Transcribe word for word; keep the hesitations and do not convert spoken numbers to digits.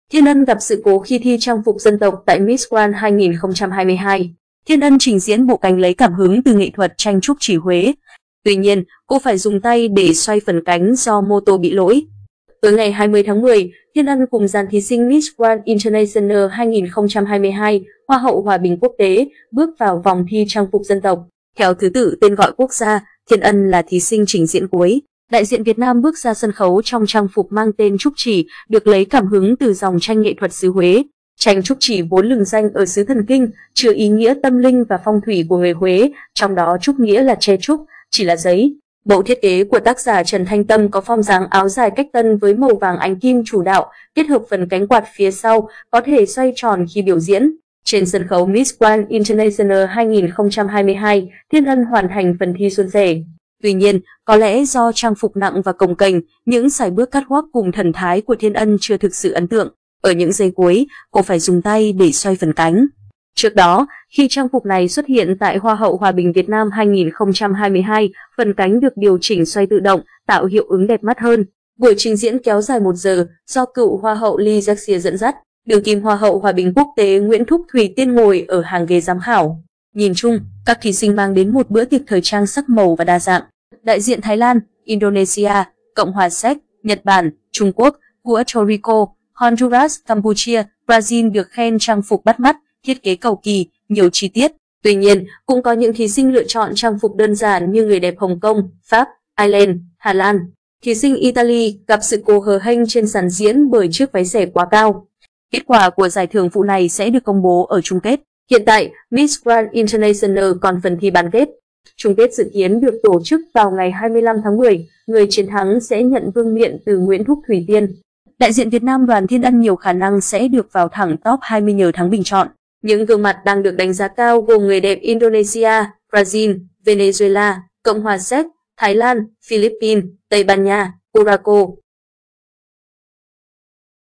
Thiên Ân gặp sự cố khi thi trang phục dân tộc tại Miss Grand hai nghìn không trăm hai mươi hai. Thiên Ân trình diễn bộ cánh lấy cảm hứng từ nghệ thuật tranh trúc chỉ Huế. Tuy nhiên, cô phải dùng tay để xoay phần cánh do mô tô bị lỗi. Tối ngày hai mươi tháng mười, Thiên Ân cùng dàn thí sinh Miss Grand International hai nghìn không trăm hai mươi hai, Hoa hậu Hòa bình quốc tế, bước vào vòng thi trang phục dân tộc. Theo thứ tự tên gọi quốc gia, Thiên Ân là thí sinh trình diễn cuối. Đại diện Việt Nam bước ra sân khấu trong trang phục mang tên Trúc Chỉ, được lấy cảm hứng từ dòng tranh nghệ thuật xứ Huế. Tranh Trúc Chỉ vốn lừng danh ở xứ Thần Kinh, chứa ý nghĩa tâm linh và phong thủy của người Huế, trong đó trúc nghĩa là tre trúc, chỉ là giấy. Mẫu thiết kế của tác giả Trần Thanh Tâm có form dáng áo dài cách tân với màu vàng ánh kim chủ đạo, kết hợp phần cánh quạt phía sau có thể xoay tròn khi biểu diễn. Trên sân khấu Miss Grand International hai nghìn không trăm hai mươi hai, Thiên Ân hoàn thành phần thi suôn sẻ. Tuy nhiên, có lẽ do trang phục nặng và cồng kềnh, những sải bước catwalk cùng thần thái của Thiên Ân chưa thực sự ấn tượng. Ở những giây cuối, cô phải dùng tay để xoay phần cánh. Trước đó, khi trang phục này xuất hiện tại Hoa hậu Hòa bình Việt Nam hai nghìn không trăm hai mươi hai, phần cánh được điều chỉnh xoay tự động, tạo hiệu ứng đẹp mắt hơn. Buổi trình diễn kéo dài một giờ, do cựu Hoa hậu Lee Jaxia dẫn dắt. Đương kim Hoa hậu Hòa bình quốc tế Nguyễn Thúc Thùy Tiên ngồi ở hàng ghế giám khảo. Nhìn chung, các thí sinh mang đến một bữa tiệc thời trang sắc màu và đa dạng. Đại diện Thái Lan, Indonesia, Cộng hòa Séc, Nhật Bản, Trung Quốc, Puerto Rico, Honduras, Campuchia, Brazil được khen trang phục bắt mắt, thiết kế cầu kỳ, nhiều chi tiết. Tuy nhiên, cũng có những thí sinh lựa chọn trang phục đơn giản như người đẹp Hồng Kông, Pháp, Ireland, Hà Lan. Thí sinh Italy gặp sự cố hớ hênh trên sàn diễn bởi chiếc váy rẻ quá cao. Kết quả của giải thưởng phụ này sẽ được công bố ở chung kết. Hiện tại, Miss Grand International còn phần thi bán kết. Chung kết dự kiến được tổ chức vào ngày hai mươi lăm tháng mười, người chiến thắng sẽ nhận vương miện từ Nguyễn Thúc Thùy Tiên. Đại diện Việt Nam Đoàn Thiên Ân nhiều khả năng sẽ được vào thẳng top hai mươi nhờ tháng bình chọn. Những gương mặt đang được đánh giá cao gồm người đẹp Indonesia, Brazil, Venezuela, Cộng hòa Séc, Thái Lan, Philippines, Tây Ban Nha, Morocco.